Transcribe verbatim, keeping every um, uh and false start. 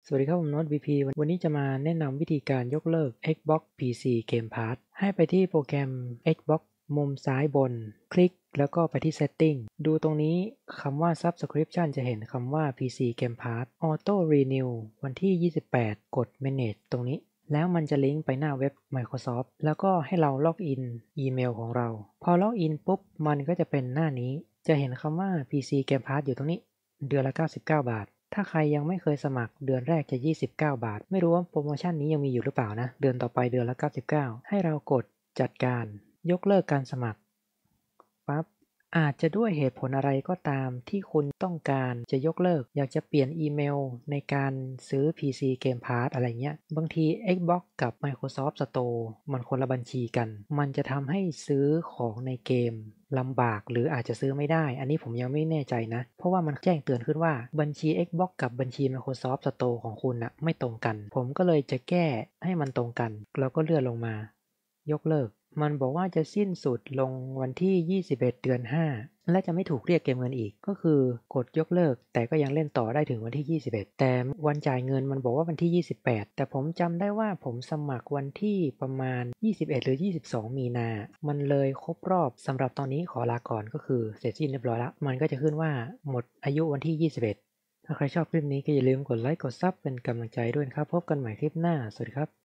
สวัสดีครับผมโน้ต วี พี วันนี้จะมาแนะนำวิธีการยกเลิก Xbox พี ซี Game Pass ให้ไปที่โปรแกรม Xbox มุมซ้ายบนคลิกแล้วก็ไปที่ Setting ดูตรงนี้คำว่า Subscription จะเห็นคำว่า พี ซี Game Pass Auto Renew วันที่ ยี่สิบแปด กด Manage ตรงนี้แล้วมันจะลิงก์ไปหน้าเว็บ Microsoft แล้วก็ให้เราล็อกอินอีเมลของเราพอล็อกอินปุ๊บมันก็จะเป็นหน้านี้จะเห็นคำว่า พี ซี Game Pass อยู่ตรงนี้เดือนละเก้าสิบเก้าบาทถ้าใครยังไม่เคยสมัครเดือนแรกจะยี่สิบเก้าบาทไม่รู้ว่าโปรโมชั่นนี้ยังมีอยู่หรือเปล่านะเดือนต่อไปเดือนละเก้าสิบเก้าให้เรากดจัดการยกเลิกการสมัครปั๊บอาจจะด้วยเหตุผลอะไรก็ตามที่คุณต้องการจะยกเลิกอยากจะเปลี่ยนอีเมลในการซื้อ พี ซี Game Pass อะไรเงี้ยบางที Xbox กับ Microsoft Store มันคนละบัญชีกันมันจะทำให้ซื้อของในเกมลำบากหรืออาจจะซื้อไม่ได้อันนี้ผมยังไม่แน่ใจนะเพราะว่ามันแจ้งเตือนขึ้นว่าบัญชี Xbox กับบัญชี Microsoft Store ของคุณน่ะไม่ตรงกันผมก็เลยจะแก้ให้มันตรงกันแล้วก็เลื่อนลงมายกเลิกมันบอกว่าจะสิ้นสุดลงวันที่ยี่สิบเอ็ดเดือนห้าและจะไม่ถูกเรียกเก็บเงินอีกก็คือกดยกเลิกแต่ก็ยังเล่นต่อได้ถึงวันที่ยี่สิบเอ็ดแต่วันจ่ายเงินมันบอกว่าวันที่ยี่สิบแปดแต่ผมจำได้ว่าผมสมัครวันที่ประมาณยี่สิบเอ็ดหรือยี่สิบสองมีนามันเลยครบรอบสำหรับตอนนี้ขอลาก่อนก็คือเสร็จสิ้นเรียบร้อยแล้วมันก็จะขึ้นว่าหมดอายุวันที่ยี่สิบเอ็ดถ้าใครชอบคลิปนี้ก็อย่าลืมกดไลค์กดซับเป็นกำลังใจด้วยนะครับพบกันใหม่คลิปหน้าสวัสดีครับ